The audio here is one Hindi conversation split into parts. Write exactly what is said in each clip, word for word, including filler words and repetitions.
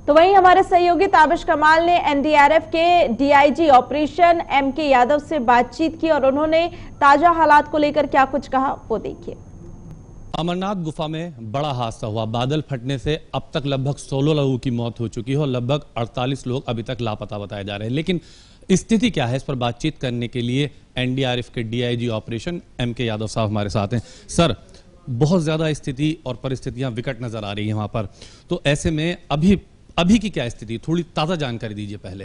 तो वहीं हमारे सहयोगी ताबिश कमाल ने एनडीआरएफ के डीआईजी ऑपरेशन एम के यादव से बातचीत की और उन्होंने ताजा हालात को लेकर क्या कुछ कहा वो देखिए। अमरनाथ गुफा में बड़ा हादसा हुआ। बादल फटने से अब तक लगभग सोलह लोगों की मौत हो चुकी है और लगभग अड़तालीस लोग अभी तक लापता बताए जा रहे हैं। लेकिन स्थिति क्या है, इस पर बातचीत करने के लिए एनडीआरएफ के डीआईजी ऑपरेशन एम के यादव साहब हमारे साथ हैं। सर, बहुत ज्यादा स्थिति और परिस्थितियां विकट नजर आ रही हैं वहां पर, तो ऐसे में अभी अभी की क्या स्थिति, थोड़ी ताजा जानकारी दीजिए। पहले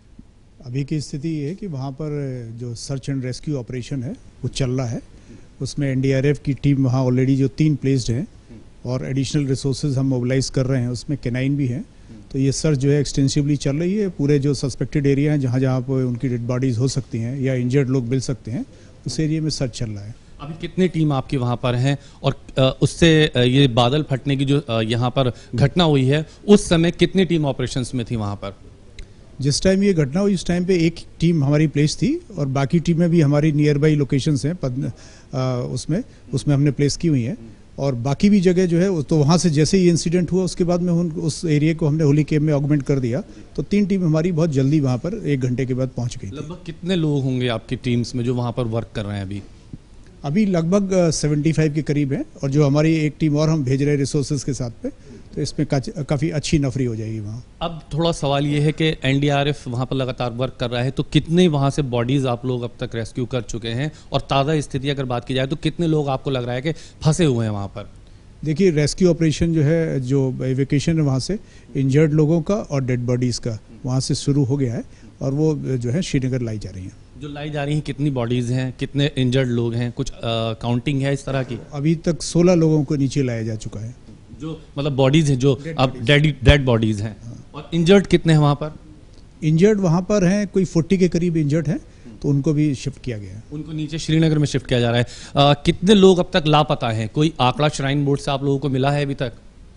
अभी की स्थिति ये है कि वहाँ पर जो सर्च एंड रेस्क्यू ऑपरेशन है वो चल रहा है। उसमें एनडीआरएफ की टीम वहाँ ऑलरेडी जो तीन प्लेस्ड हैं और एडिशनल रिसोर्सेज हम मोबिलाइज कर रहे हैं, उसमें केनाइन भी हैं। तो ये सर्च जो है एक्सटेंसिवली चल रही है। पूरे जो सस्पेक्टेड एरिया हैं जहाँ जहाँ पर उनकी डेड बॉडीज हो सकती हैं या इंजर्ड लोग मिल सकते हैं, उस एरिया में सर्च चल रहा है। अभी कितनी टीम आपकी वहां पर है और उससे ये बादल फटने की जो यहाँ पर घटना हुई है उस समय कितनी टीम ऑपरेशंस में थी वहां पर? जिस टाइम ये घटना हुई उस टाइम पे एक टीम हमारी प्लेस थी और बाकी टीमें भी हमारी नियर बाई लोकेशंस हैं पद, आ, उसमें उसमें हमने प्लेस की हुई हैं और बाकी भी जगह जो है। तो वहाँ से जैसे ही इंसिडेंट हुआ उसके बाद में उन उस एरिया को हमने होली कैंप में ऑगमेंट कर दिया। तो तीन टीम हमारी बहुत जल्दी वहाँ पर एक घंटे के बाद पहुँच गई। लगभग कितने लोग होंगे आपकी टीम्स में जो वहाँ पर वर्क कर रहे हैं अभी? अभी लगभग पचहत्तर के करीब है और जो हमारी एक टीम और हम भेज रहे हैं रिसोर्सेज के साथ पे, तो इसमें काफ़ी अच्छी नफरी हो जाएगी वहाँ। अब थोड़ा सवाल ये है कि एनडीआरएफ वहाँ पर लगातार वर्क कर रहा है, तो कितने वहाँ से बॉडीज आप लोग अब तक रेस्क्यू कर चुके हैं और ताज़ा स्थिति अगर बात की जाए तो कितने लोग आपको लग रहा है कि फंसे हुए हैं वहाँ पर? देखिए, रेस्क्यू ऑपरेशन जो है, जो एविकेशन है वहाँ से इंजर्ड लोगों का और डेड बॉडीज़ का वहाँ से शुरू हो गया है और वो जो है श्रीनगर लाई जा रही हैं। जो लाई जा रही हैं कितनी बॉडीज हैं, कितने इंजर्ड लोग हैं, कुछ काउंटिंग है इस तरह की? अभी तक सोलह लोगों को नीचे लाया जा चुका है। जो मतलब बॉडीज हैं, जो अब डेड डेड बॉडीज हैं। और इंजर्ड कितने हैं वहाँ पर? इंजर्ड वहाँ पर हैं कोई चालीस के करीब इंजर्ड हैं, तो उनको भी शिफ्ट किया गया है। उनको नीचे श्रीनगर में शिफ्ट किया जा रहा है। आ, कितने लोग अब तक लापता हैं? कोई आंकड़ा श्राइन बोर्ड से आप लोगों को मिला है अभी तक?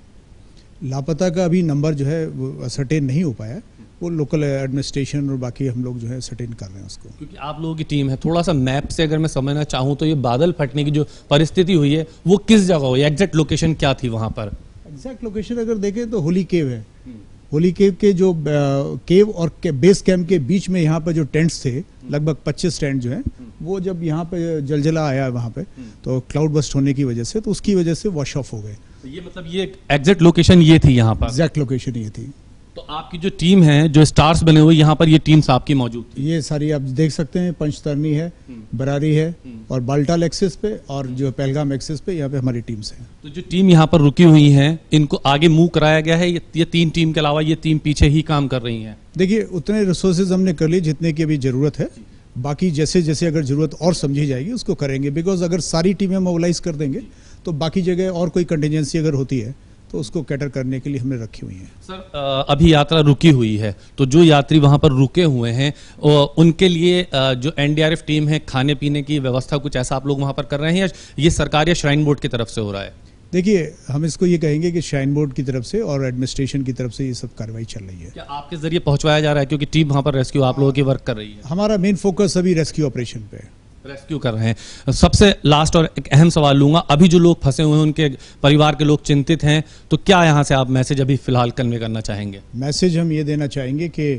लापता का अभी नंबर जो है वो सर्टेन नहीं हो पाया, वो लोकल एडमिनिस्ट्रेशन और बाकी हम लोग जो है सर्टेन कर रहे हैं उसको। क्योंकि आप लोगों की टीम है, थोड़ा सा मैप से अगर मैं समझना चाहूँ तो ये बादल फटने की जो परिस्थिति हुई है वो किस जगह हुई, एग्जैक्ट लोकेशन क्या थी वहाँ पर? एग्जैक्ट लोकेशन अगर देखें तो होली केव है। होली केव के जो केव और के बेस कैंप के बीच में यहाँ पर जो टेंट्स थे, लगभग पच्चीस टेंट जो हैं, वो जब यहाँ पे जलजला आया वहाँ पे तो क्लाउड बस्ट होने की वजह से, तो उसकी वजह से वॉश ऑफ हो गए। तो ये मतलब ये एग्जैक्ट लोकेशन ये थी यहाँ पर? एग्जैक्ट लोकेशन ये थी। तो आपकी जो टीम है, जो स्टार्स बने हुए यहाँ पर, ये टीम्स आपकी मौजूद थी? ये सारी आप देख सकते हैं, पंचतरनी है, बरारी है और बाल्टाल एक्सेस पे और जो पहलगाम एक्सेस पे यहाँ पे हमारी टीम्स हैं। तो जो टीम यहाँ पर रुकी हुई हैं, इनको आगे मूव कराया गया है? ये तीन टीम के अलावा ये टीम पीछे ही काम कर रही हैं? देखिए, उतने रिसोर्सेज हमने कर लिए जितने की अभी जरूरत है। बाकी जैसे जैसे अगर जरूरत और समझी जाएगी उसको करेंगे, बिकॉज अगर सारी टीमें मोबिलाइज कर देंगे तो बाकी जगह और कोई कंटिजेंसी अगर होती है तो उसको कैटर करने के लिए हमने रखी हुई है। सर, अभी यात्रा रुकी हुई है, तो जो यात्री वहां पर रुके हुए हैं उनके लिए जो एनडीआरएफ टीम है, खाने पीने की व्यवस्था कुछ ऐसा आप लोग वहां पर कर रहे हैं या ये सरकार या श्राइन बोर्ड की तरफ से हो रहा है? देखिए, हम इसको ये कहेंगे कि श्राइन बोर्ड की तरफ से और एडमिनिस्ट्रेशन की तरफ से ये सब कार्रवाई चल रही है। क्या आपके जरिए पहुंचवाया जा रहा है, क्योंकि टीम वहां पर रेस्क्यू आप लोगों की वर्क कर रही है? हमारा मेन फोकस अभी रेस्क्यू ऑपरेशन पे है, रेस्क्यू कर रहे हैं। सबसे लास्ट और एक अहम सवाल लूंगा, अभी जो लोग फंसे हुए हैं, उनके परिवार के लोग चिंतित हैं, तो क्या यहाँ से आप मैसेज अभी फिलहाल कन्वे करना चाहेंगे? मैसेज हम ये देना चाहेंगे कि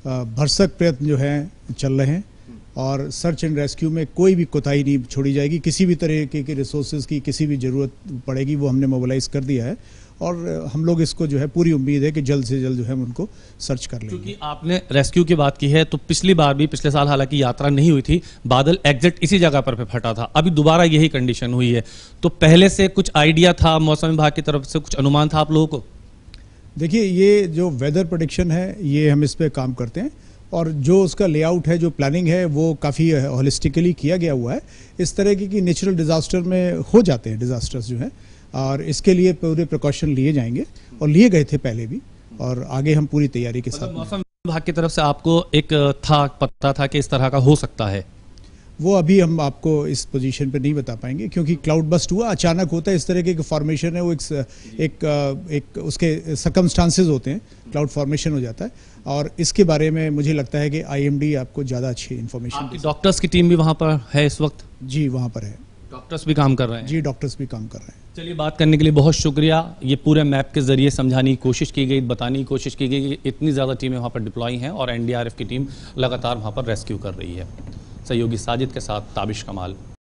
भरसक प्रयत्न जो है चल रहे हैं और सर्च एंड रेस्क्यू में कोई भी कोताही नहीं छोड़ी जाएगी। किसी भी तरह के रिसोर्सेज की किसी भी जरूरत पड़ेगी वो हमने मोबिलाइज कर दिया है और हम लोग इसको जो है पूरी उम्मीद है कि जल्द से जल्द जो है हम उनको सर्च कर लेंगे। क्योंकि आपने रेस्क्यू की बात की है, तो पिछली बार भी, पिछले साल हालांकि यात्रा नहीं हुई थी, बादल एग्जैक्ट इसी जगह पर फटा था, अभी दोबारा यही कंडीशन हुई है, तो पहले से कुछ आइडिया था, मौसम विभाग की तरफ से कुछ अनुमान था आप लोगों को? देखिए, ये जो वेदर प्रेडिक्शन है ये हम इस पर काम करते हैं और जो उसका लेआउट है, जो प्लानिंग है, वो काफ़ी होलिस्टिकली किया गया हुआ है। इस तरह की कि नेचुरल डिजास्टर में हो जाते हैं डिजास्टर्स जो है, और इसके लिए पूरे प्रिकॉशन लिए जाएंगे और लिए गए थे पहले भी, और आगे हम पूरी तैयारी के साथ। मौसम विभाग की तरफ से आपको एक था पता था कि इस तरह का हो सकता है? वो अभी हम आपको इस पोजीशन पे नहीं बता पाएंगे क्योंकि क्लाउड बस्ट हुआ, अचानक होता है, इस तरह के फॉर्मेशन है वो एक एक, एक उसके सर्कमस्टांसेस होते हैं, क्लाउड फॉर्मेशन हो जाता है, और इसके बारे में मुझे लगता है कि आईएमडी आपको ज़्यादा अच्छी इन्फॉर्मेशन। डॉक्टर्स की टीम भी वहाँ पर है इस वक्त? जी, वहाँ पर है। डॉक्टर्स भी काम कर रहे हैं? जी, डॉक्टर्स भी काम कर रहे हैं। चलिए, बात करने के लिए बहुत शुक्रिया। ये पूरे मैप के जरिए समझाने की कोशिश की गई, बताने की कोशिश की गई कि इतनी ज़्यादा टीमें वहाँ पर डिप्लॉय हैं और एनडीआरएफ की टीम लगातार वहाँ पर रेस्क्यू कर रही है। सहयोगी साजिद के साथ ताबिश कमाल।